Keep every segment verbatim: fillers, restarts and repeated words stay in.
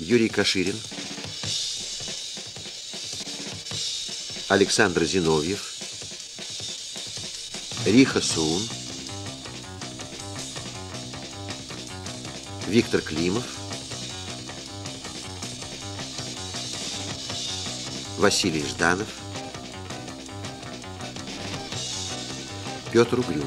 Юрий Каширин, Александр Зиновьев, Риха Суун, Виктор Климов, Василий Жданов, Петр Угрюмов.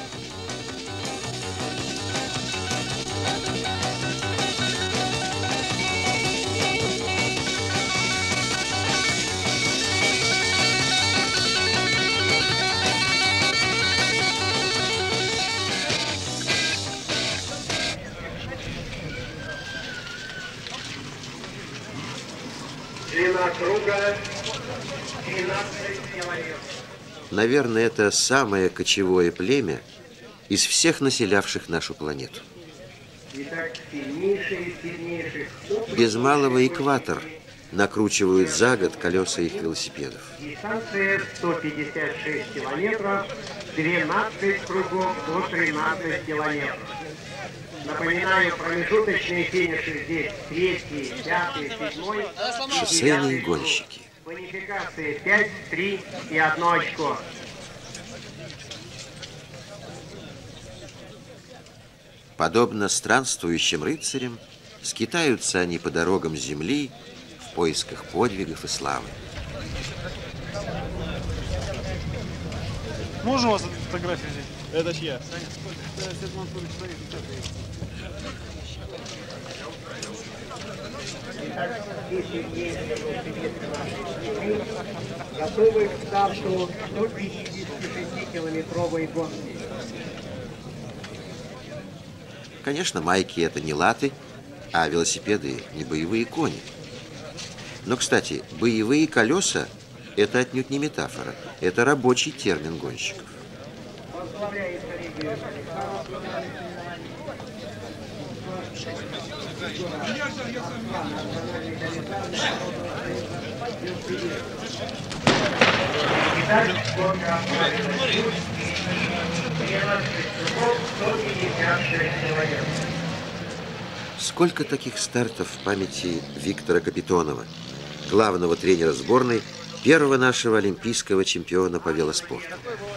Длина круга тринадцать километров. Наверное, это самое кочевое племя из всех населявших нашу планету. Итак, сильнейшие, сильнейших. Без малого экватор накручивают за год колеса их велосипедов. Дистанция сто пятьдесят шесть километров, двенадцать кругов до тринадцати километров. Напоминаю, промежуточные финиши здесь третий, пятый, седьмой. Шоссейные гонщики. Бонификации пять, три и одно очко. Подобно странствующим рыцарям, скитаются они по дорогам земли в поисках подвигов и славы. Можно у вас эту фотографию взять? Это чья? Готовы к старту сто пятидесятишестикилометровой гонки. Конечно, майки это не латы, а велосипеды не боевые кони. Но, кстати, боевые колеса – это отнюдь не метафора, это рабочий термин гонщиков. Возглавляет коллегию Итак, гонка сто пятьдесят шесть километров. Сколько таких стартов в памяти Виктора Капитонова, главного тренера сборной, первого нашего олимпийского чемпиона по велоспорту.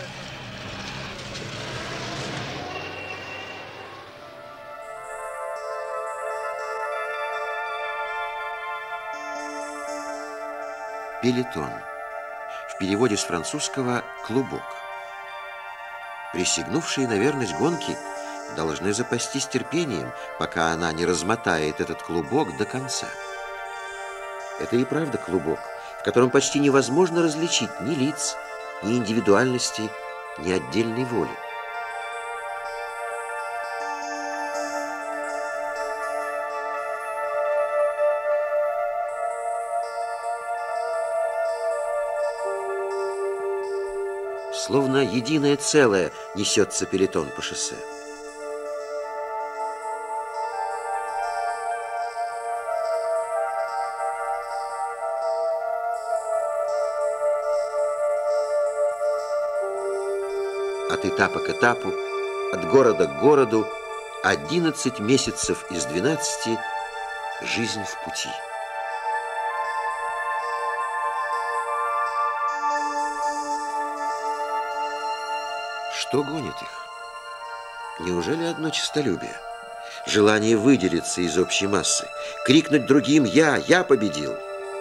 Пелетон. В переводе с французского «клубок». Присягнувшие на верность гонки должны запастись терпением, пока она не размотает этот клубок до конца. Это и правда клубок, в котором почти невозможно различить ни лиц, ни индивидуальности, ни отдельной воли. Словно единое целое несется пелетон по шоссе. От этапа к этапу, от города к городу, одиннадцать месяцев из двенадцати жизнь в пути. Что гонит их? Неужели одно честолюбие? Желание выделиться из общей массы, крикнуть другим «Я! Я победил!»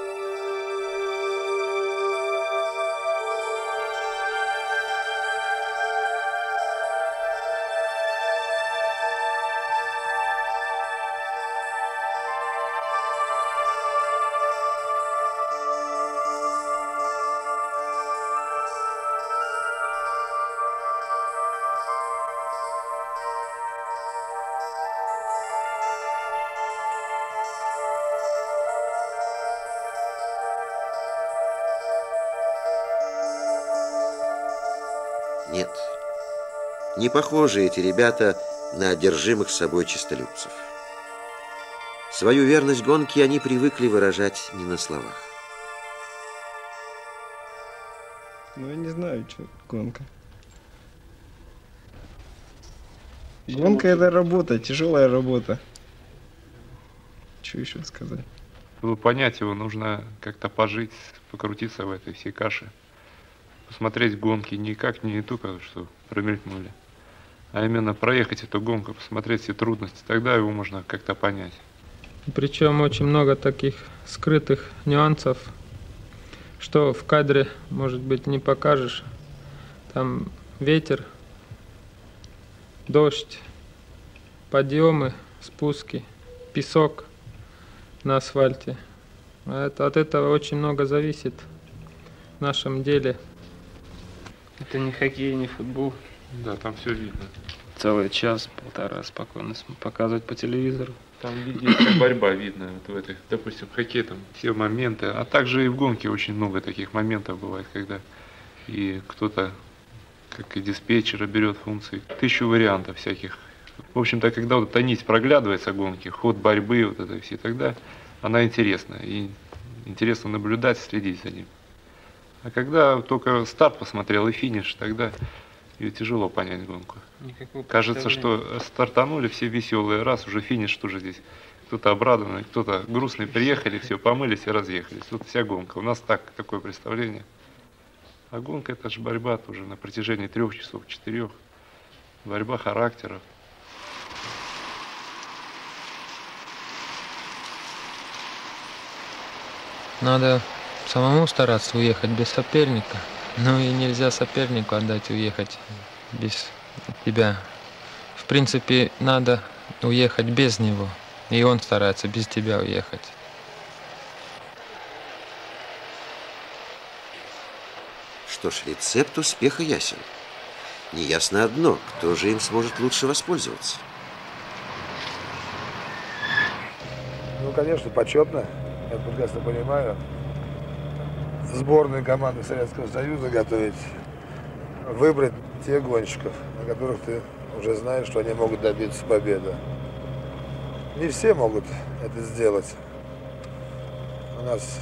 Нет, не похожи эти ребята на одержимых собой честолюбцев. Свою верность гонке они привыкли выражать не на словах. Ну, я не знаю, что гонка. Гонка — это работа, тяжелая работа. Что еще сказать? Чтобы понять его, нужно как-то пожить, покрутиться в этой всей каше. Посмотреть гонки не как не только, что промелькнули, а именно проехать эту гонку, посмотреть все трудности. Тогда его можно как-то понять. Причем очень много таких скрытых нюансов, что в кадре, может быть, не покажешь. Там ветер, дождь, подъемы, спуски, песок на асфальте. Это, от этого очень много зависит в нашем деле. Это не хоккей, не футбол. Да, там все видно. Целый час, полтора спокойно показывать по телевизору. Там есть борьба видна вот в этой, допустим, в хоккее там все моменты, а также и в гонке очень много таких моментов бывает, когда и кто-то, как и диспетчера, берет функции, тысячу вариантов всяких. В общем-то, когда вот эта нить проглядывается гонки, ход борьбы, вот это все, тогда она интересна, и интересно наблюдать, следить за ним. А когда только старт посмотрел и финиш, тогда ее тяжело понять гонку. Никакого Кажется, что стартанули все веселые, раз уже финиш тоже здесь. Кто-то обрадованный, кто-то грустный, приехали, все, помылись и разъехались. Вот вся гонка. У нас так, такое представление. А гонка — это же борьба тоже на протяжении трех часов, четырех. Борьба характеров. Надо самому стараться уехать без соперника. Ну и нельзя сопернику отдать уехать без тебя. В принципе, надо уехать без него. И он старается без тебя уехать. Что ж, рецепт успеха ясен. Неясно одно, кто же им сможет лучше воспользоваться. Ну, конечно, почетно. Я прекрасно понимаю. Сборную команды Советского Союза готовить, выбрать тех гонщиков, на которых ты уже знаешь, что они могут добиться победы. Не все могут это сделать. У нас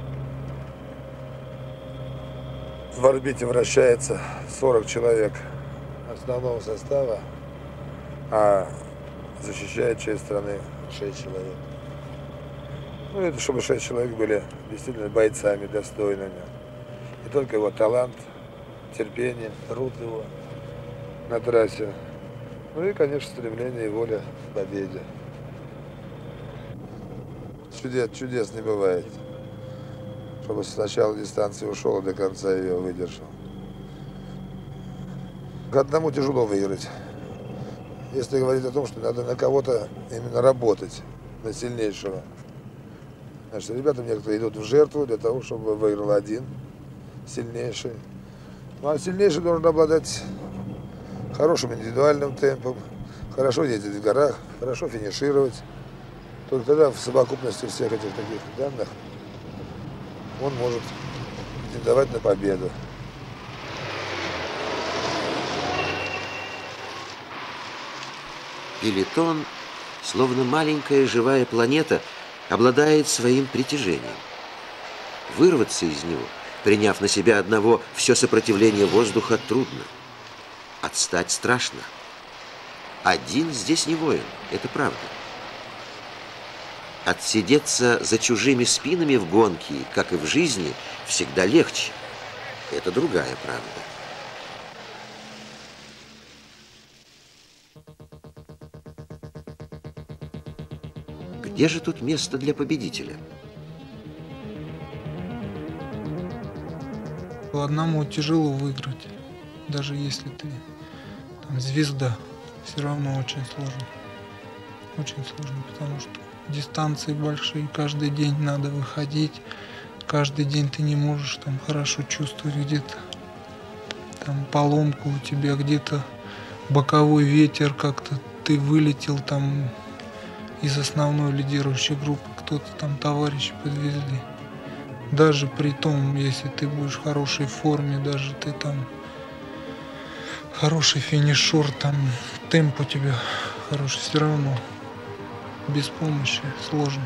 в орбите вращается сорок человек основного состава, а защищает честь страны шесть человек. Ну, это чтобы шесть человек были действительно бойцами достойными. И только его талант, терпение, труд его на трассе. Ну и, конечно, стремление и воля к победе. Чудес, чудес не бывает. Чтобы с начала дистанции ушел и до конца ее выдержал. К одному тяжело выиграть. Если говорить о том, что надо на кого-то именно работать, на сильнейшего. Значит, ребята некоторые идут в жертву для того, чтобы выиграл один сильнейший. Ну, а сильнейший должен обладать хорошим индивидуальным темпом, хорошо ездить в горах, хорошо финишировать. Только тогда в совокупности всех этих таких данных он может претендовать на победу. Пелотон, словно маленькая живая планета, обладает своим притяжением. Вырваться из него, приняв на себя одного все сопротивление воздуха, трудно. Отстать страшно. Один здесь не воин, это правда. Отсидеться за чужими спинами в гонке, как и в жизни, всегда легче. Это другая правда. Где же тут место для победителя? Одному тяжело выиграть, даже если ты там звезда, все равно очень сложно. Очень сложно, потому что дистанции большие, каждый день надо выходить, каждый день ты не можешь там хорошо чувствовать где-то там поломку у тебя, где-то боковой ветер, как-то ты вылетел там из основной лидирующей группы, кто-то там товарищи подвезли. Даже при том, если ты будешь в хорошей форме, даже ты там хороший финишер, там темп у тебя хороший, все равно без помощи сложно.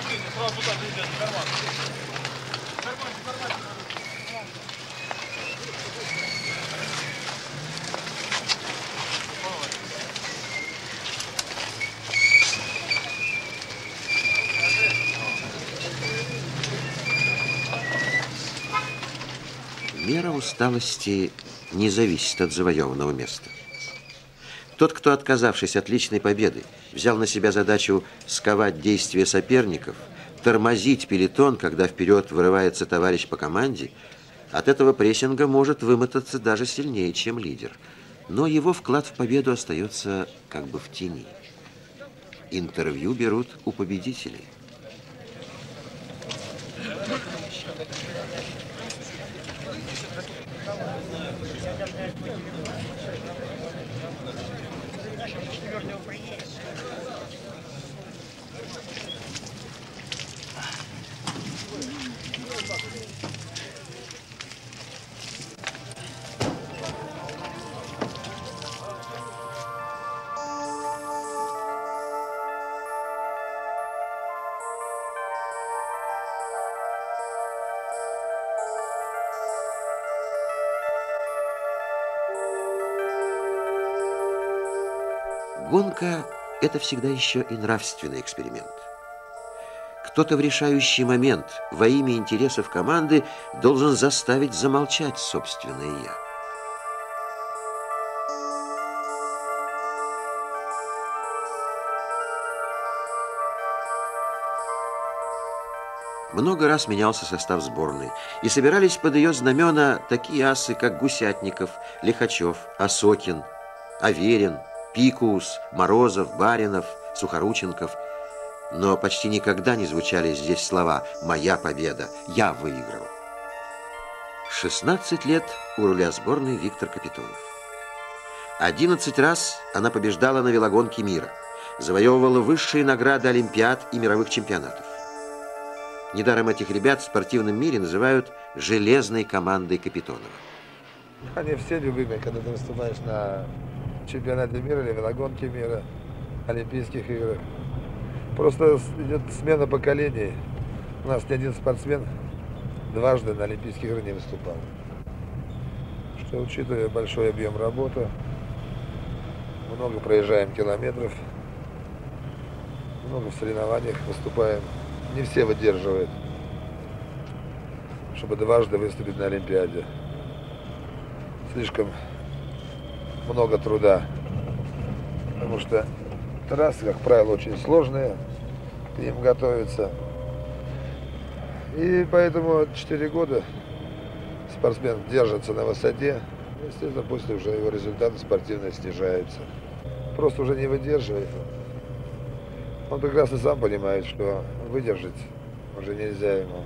Мера усталости не зависит от завоеванного места. Тот, кто, отказавшись от личной победы, взял на себя задачу сковать действия соперников, тормозить пелотон, когда вперед вырывается товарищ по команде, от этого прессинга может вымотаться даже сильнее, чем лидер. Но его вклад в победу остается как бы в тени. Интервью берут у победителей. Гонка – это всегда еще и нравственный эксперимент. Кто-то в решающий момент во имя интересов команды должен заставить замолчать собственное «я». Много раз менялся состав сборной, и собирались под ее знамена такие асы, как Гусятников, Лихачев, Осокин, Аверин, Пикус, Морозов, Баринов, Сухорученков. Но почти никогда не звучали здесь слова «моя победа», «я выиграл». шестнадцать лет у руля сборной Виктор Капитонов. одиннадцать раз она побеждала на велогонке мира, завоевывала высшие награды олимпиад и мировых чемпионатов. Недаром этих ребят в спортивном мире называют «железной командой Капитонова». Они все любимые, когда ты выступаешь на чемпионате мира или велогонке мира, Олимпийских играх. Просто идет смена поколений. У нас ни один спортсмен дважды на Олимпийских играх не выступал. Что, учитывая большой объем работы, много проезжаем километров, много в соревнованиях выступаем. Не все выдерживают, чтобы дважды выступить на Олимпиаде. Слишком много труда, потому что трассы, как правило, очень сложные, к ним готовиться. И поэтому четыре года спортсмен держится на высоте, естественно, после уже его результаты спортивные снижаются. Просто уже не выдерживает. Он прекрасно сам понимает, что выдержать уже нельзя ему.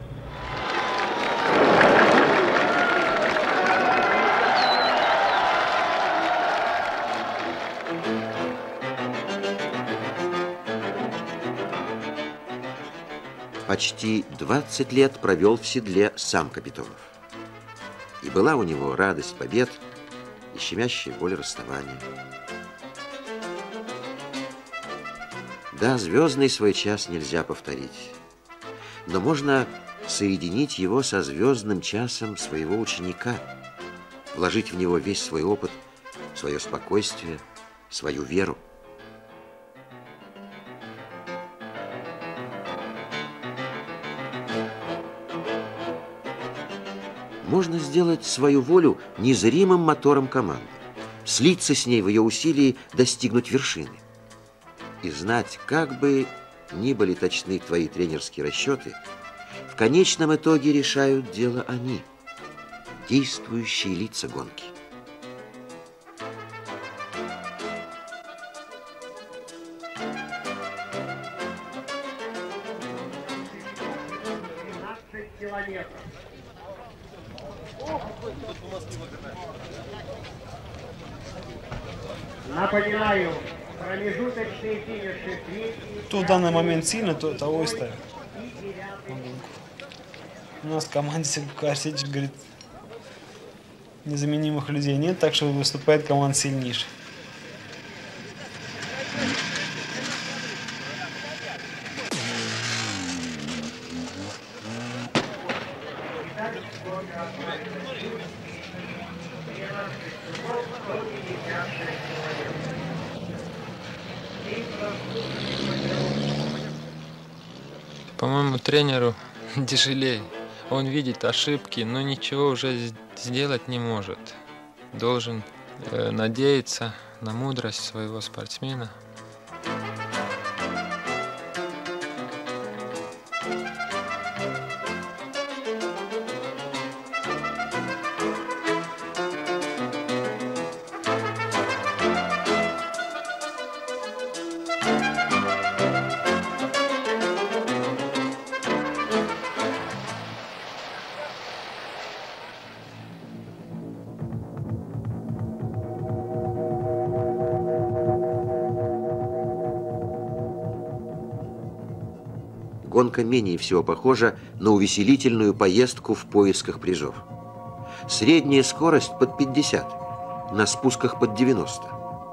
Почти двадцать лет провел в седле сам Капитонов. И была у него радость побед и щемящая боль расставания. Да, звездный свой час нельзя повторить, но можно соединить его со звездным часом своего ученика, вложить в него весь свой опыт, свое спокойствие, свою веру. Можно сделать свою волю незримым мотором команды, слиться с ней в ее усилии достигнуть вершины. И знать, как бы ни были точны твои тренерские расчеты, в конечном итоге решают дело они, действующие лица гонки. двенадцать километров. Напоминаю, промежуточные финиши третий. Кто в данный момент сильно, то того и ставит. У нас в команде Сергей Арсеньевич говорит, незаменимых людей нет, так что выступает команда сильнейшая. По-моему, тренеру тяжелее. Он видит ошибки, но ничего уже сделать не может. Должен э, надеяться на мудрость своего спортсмена. Гонка менее всего похожа на увеселительную поездку в поисках призов. Средняя скорость под пятьдесят, на спусках под девяносто.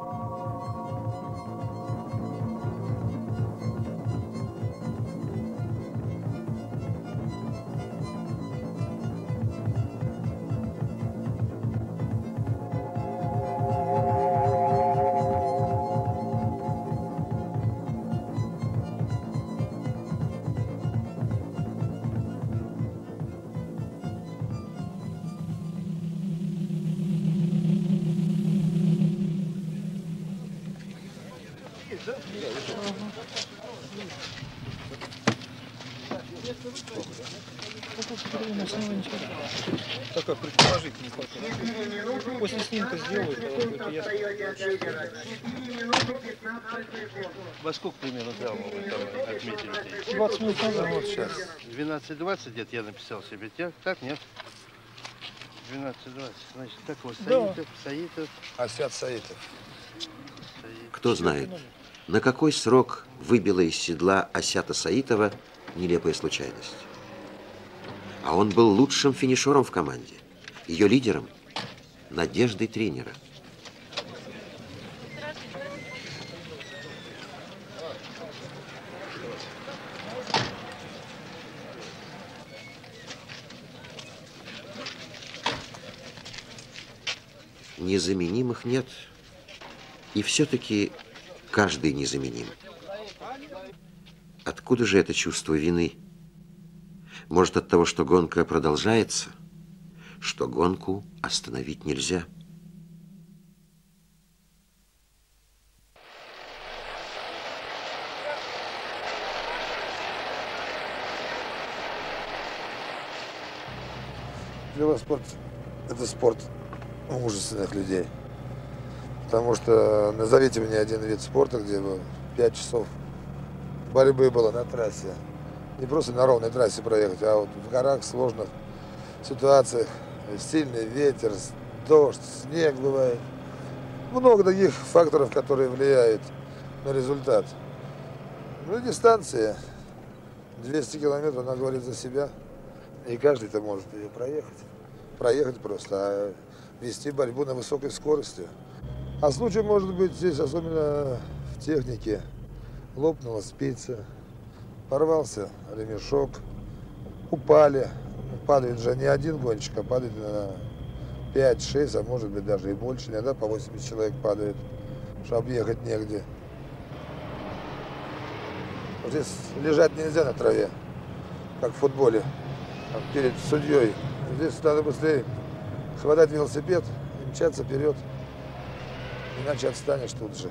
Так как предположительный фактор. После снимка сделают, это ясно. Во сколько примерно травму вы там отметили? двадцать минут назад. Вот сейчас. двенадцать двадцать где-то я написал себе. Так, так нет? двенадцать двадцать. Значит, так вот, Саитов, да. Саитов. Асят Саитов. Саитов. Кто знает, на какой срок выбила из седла Асята Саитова нелепая случайность. А он был лучшим финишером в команде, ее лидером, надеждой тренера. Незаменимых нет, и все-таки каждый незаменим. Откуда же это чувство вины? Может, от того, что гонка продолжается, что гонку остановить нельзя. Велоспорт – это спорт мужественных людей. Потому что назовите мне один вид спорта, где бы пять часов борьбы было на трассе. Не просто на ровной трассе проехать, а вот в горах, сложных ситуациях. Сильный ветер, дождь, снег бывает. Много таких факторов, которые влияют на результат. Ну и дистанция. двести километров, она говорит за себя. И каждый-то может ее проехать. Проехать просто, а вести борьбу на высокой скорости. А случай может быть здесь, особенно в технике. Лопнула спица, порвался ремешок, упали. Падает же не один гонщик, а падает на пять-шесть, а может быть даже и больше. Иногда по восемьдесят человек падает, что объехать негде. Вот здесь лежать нельзя на траве, как в футболе, перед судьей. Здесь надо быстрее хватать велосипед и мчаться вперед, иначе отстанешь тут же.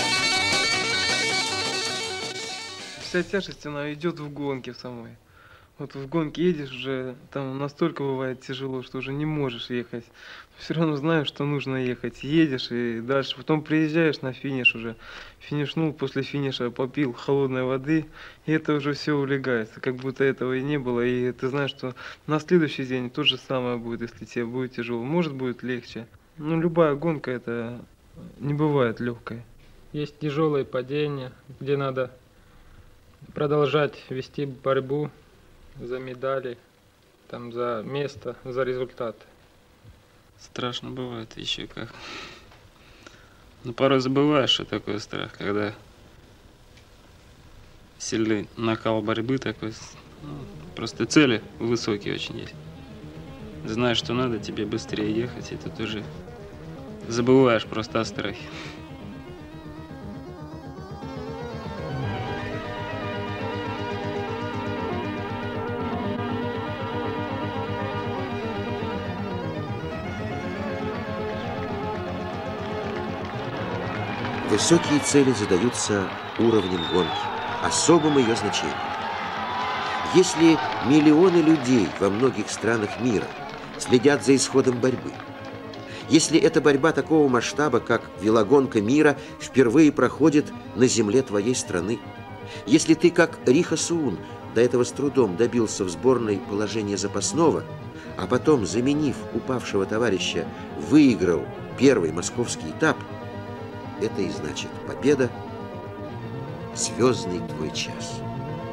Вся тяжесть, она идет в гонке самой. Вот в гонке едешь уже, там настолько бывает тяжело, что уже не можешь ехать. Все равно знаешь, что нужно ехать. Едешь и дальше. Потом приезжаешь на финиш уже. Финишнул, после финиша попил холодной воды. И это уже все улегается. Как будто этого и не было. И ты знаешь, что на следующий день то же самое будет, если тебе будет тяжело. Может, будет легче. Но любая гонка, это не бывает легкой. Есть тяжелые падения, где надо продолжать вести борьбу за медали, там, за место, за результат. Страшно бывает еще как. Но порой забываешь, что такое страх, когда сильный накал борьбы такой. Ну, просто цели высокие очень есть. Знаешь, что надо тебе быстрее ехать, и ты тоже забываешь просто о страхе. Высокие цели задаются уровнем гонки, особым ее значением. Если миллионы людей во многих странах мира следят за исходом борьбы, если эта борьба такого масштаба, как велогонка мира, впервые проходит на земле твоей страны, если ты, как Риха Суун, до этого с трудом добился в сборной положения запасного, а потом, заменив упавшего товарища, выиграл первый московский этап, это и значит победа, звездный твой час.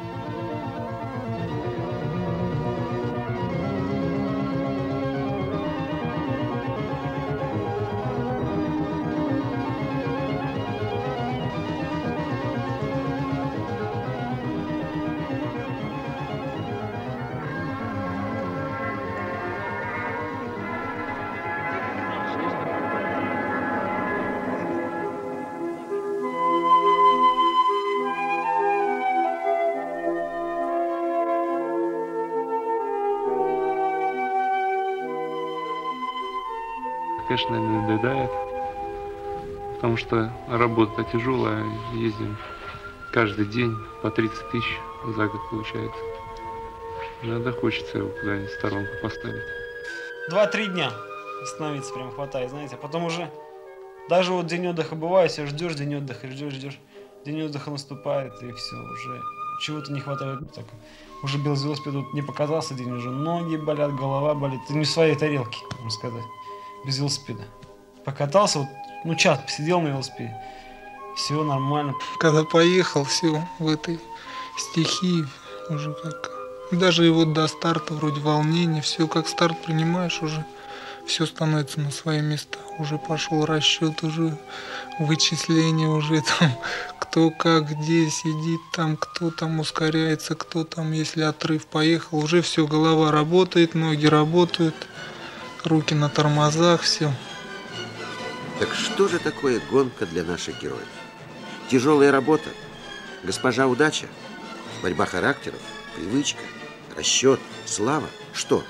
Конечно, не надоедает, потому что работа тяжелая, ездим каждый день по тридцать тысяч за год получается. Иногда хочется его куда-нибудь в сторонку поставить. Два-три дня остановиться прям хватает, знаете, а потом уже, даже вот день отдыха бывает, все ждешь день отдыха, ждешь, ждешь, день отдыха наступает, и все, уже чего-то не хватает. Так, уже без велосипеда вот не показался день, уже ноги болят, голова болит, ты не в своей тарелке, можно сказать. Без велосипеда. Покатался, вот, ну час посидел на велосипеде, все нормально. Когда поехал, все в этой стихии уже как... Даже и вот до старта вроде волнение, все как старт принимаешь, уже все становится на свои места. Уже пошел расчет, уже вычисление, уже там кто как где сидит, там кто там ускоряется, кто там, если отрыв поехал, уже все, голова работает, ноги работают. Руки на тормозах, все. Так что же такое гонка для наших героев? Тяжелая работа, госпожа удача, борьба характеров, привычка, расчет, слава. Что?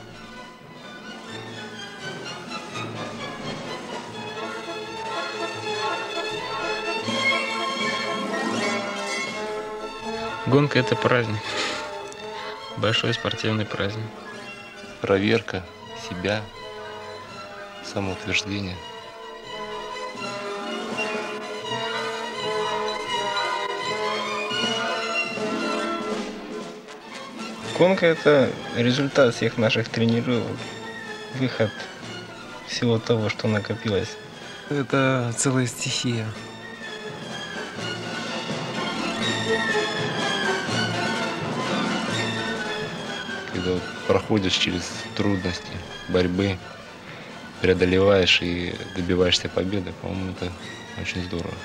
Гонка – это праздник. Большой спортивный праздник. Проверка себя, самоутверждение. Гонка – это результат всех наших тренировок, выход всего того, что накопилось. Это целая стихия. Когда вот проходишь через трудности, борьбы, преодолеваешь и добиваешься победы, по-моему, это очень здорово.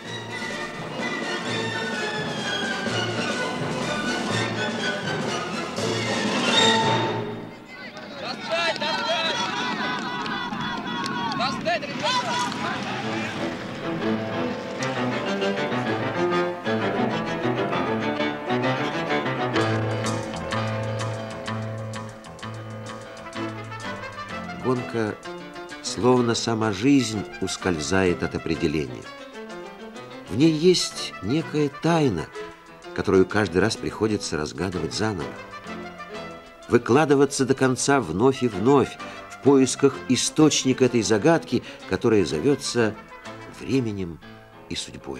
Гонка, словно сама жизнь, ускользает от определения. В ней есть некая тайна, которую каждый раз приходится разгадывать заново. выкладываться до конца вновь и вновь в поисках источника этой загадки, которая зовется временем и судьбой.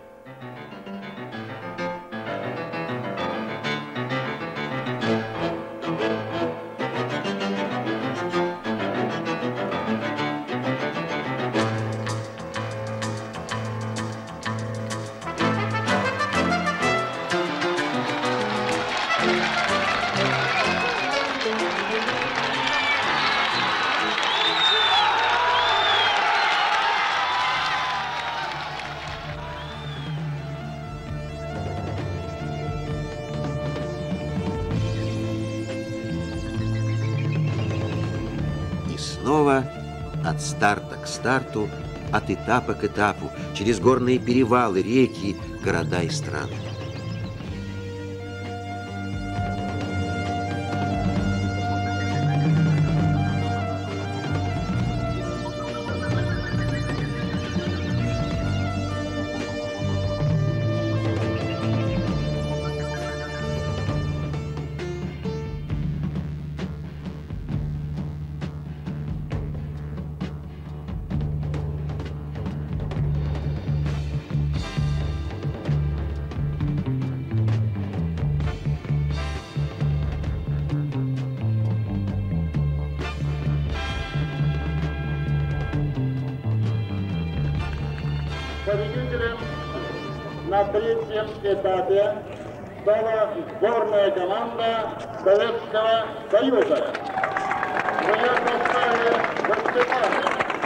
Снова от старта к старту, от этапа к этапу, через горные перевалы, реки, города и страны. Победителем на третьем этапе стала сборная команда Советского Союза. В ее составе выступали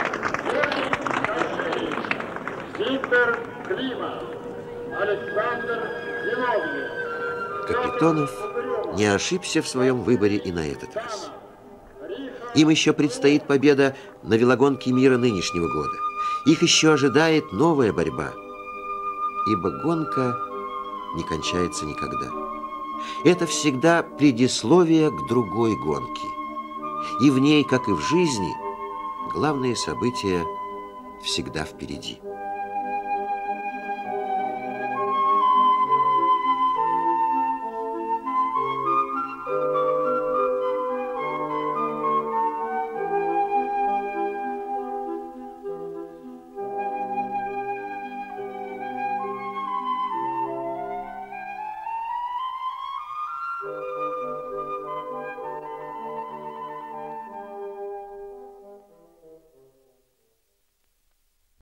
Юрий Кашевич, Виктор Климов, Александр Зиновьев. Капитонов не ошибся в своем выборе и на этот раз. Им еще предстоит победа на велогонке мира нынешнего года. Их еще ожидает новая борьба, ибо гонка не кончается никогда. Это всегда предисловие к другой гонке. И в ней, как и в жизни, главные события всегда впереди.